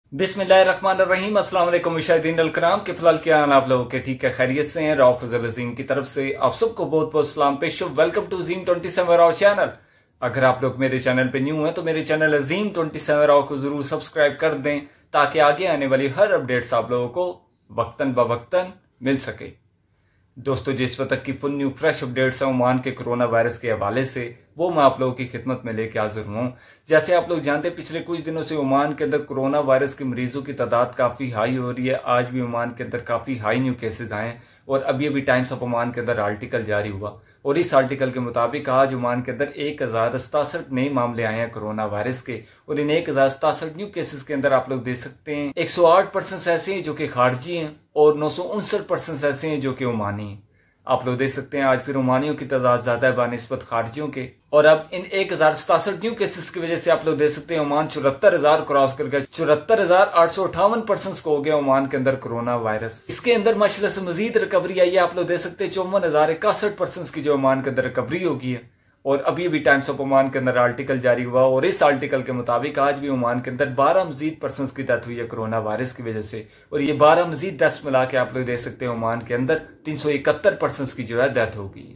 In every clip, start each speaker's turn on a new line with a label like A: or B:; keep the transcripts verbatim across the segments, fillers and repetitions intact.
A: बिस्मिल्लाहिर्रहमानिर्रहीम। अस्सलाम वालेकुम मुशाहिदीन अलकराम के फिलहाल क्या हाल आप लोगों के? ठीक है, खैरियत से हैं। राव फजल अजीम की तरफ से आप सबको बहुत बहुत सलाम पेश। Welcome to Azeem twenty seven Rao channel. अगर आप लोग मेरे चैनल पे न्यू हैं तो मेरे channel Azeem twenty seven Rao को जरूर सब्सक्राइब कर दें ताकि आगे आने वाली हर अपडेट्स आप लोगों को वक्तन ब वक्तन मिल सके। दोस्तों, जिस वक्त की फुल न्यू फ्रेश अपडेट्स हैं ओमान के कोरोना वायरस के हवाले से, वो मैं आप लोगों की खिदमत में लेके हाजिर हूं। जैसे आप लोग जानते हैं, पिछले कुछ दिनों से ओमान के अंदर कोरोना वायरस के मरीजों की तादाद काफी हाई हो रही है। आज भी ओमान के अंदर काफी हाई न्यू केसेस आए हैं और अभी अभी टाइम्स ऑफ ओमान के अंदर आर्टिकल जारी हुआ और इस आर्टिकल के मुताबिक आज ओमान के अंदर एक हजार सतासठ नए मामले आए हैं कोरोना वायरस के। और इन एक हजार सतासठ न्यू केसेस के अंदर आप लोग देख सकते हैं एक सौ आठ परसेंट ऐसे हैं जो कि खारजी हैं और नौ सौ उनसठ परसेंट ऐसे हैं जो कि ओमानी हैं। आप लोग देख सकते हैं आज फिर ओमानियों की तादाद ज्यादा है बानिस्बत खारजियों के। और अब इन एक हजार सतासठ न्यू केसेस की वजह से आप लोग देख सकते हैं ओमान चौहत्तर हजार क्रॉस कर गया। चौहत्तर हजार आठ सौ अठावन परसेंट को हो गया ओमान के अंदर कोरोना वायरस। इसके अंदर माशाल्लाह से मजीद रिकवरी आई है। आप लोग देख सकते हैं चौवन हजार इकसठ परसेंट की जो ओमान के अंदर रिकवरी होगी है। और अभी भी टाइम्स ऑफ ओमान के अंदर आर्टिकल जारी हुआ और इस आर्टिकल के मुताबिक आज भी ओमान के अंदर बारह मजीद पर्सन की डेथ हुई है कोरोना वायरस की वजह से। और ये बारह मजीद डेथ मिला के आप लोग देख सकते हैं ओमान के अंदर तीन सौ इकहत्तर पर्सन की जो है डेथ होगी।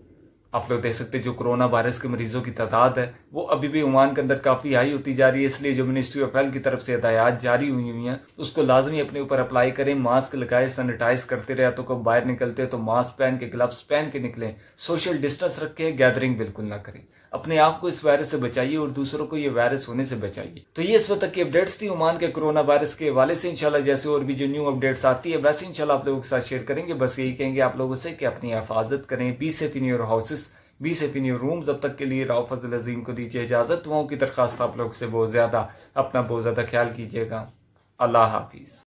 A: आप लोग देख सकते हैं जो कोरोना वायरस के मरीजों की तादाद है वो अभी भी ओमान के अंदर काफी हाई होती जा रही है। इसलिए जो मिनिस्ट्री ऑफ हेल्थ की तरफ से हिदायत जारी हुई हुई हैं उसको लाजमी अपने ऊपर अप्लाई करें। मास्क लगाए, सैनिटाइज करते रहे, तो कब बाहर निकलते हैं तो मास्क पहन के, ग्लव्स पहन के निकलें, सोशल डिस्टेंस रखें, गैदरिंग बिल्कुल ना करें। अपने आप को इस वायरस से बचाइए और दूसरों को ये वायरस होने से बचाइए। तो ये इस वक्त की अपडेट्स थी ओमान के कोरोना वायरस के हवाले से। इंशाल्लाह जैसे और भी जो न्यू अपडेट्स आती है वैसे इंशाल्लाह आप लोगों के साथ शेयर करेंगे। बस यही कहेंगे आप लोगों से कि अपनी हिफाजत करें, be safe in your houses, be safe in your rooms. अब तक के लिए राव फजल अजीम को दीजिए इजाजत। दुआओं की दरखास्त आप लोग से बहुत ज्यादा, अपना बहुत ज्यादा ख्याल कीजिएगा। अल्लाह हाफिज।